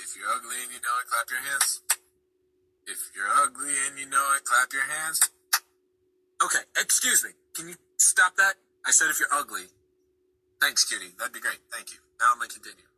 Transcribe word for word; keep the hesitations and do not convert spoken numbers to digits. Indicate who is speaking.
Speaker 1: If you're ugly and you know it, clap your hands. If you're ugly and you know it, clap your hands. Okay, excuse me. Can you stop that? I said if you're ugly. Thanks, cutie. That'd be great. Thank you. Now I'm going to continue.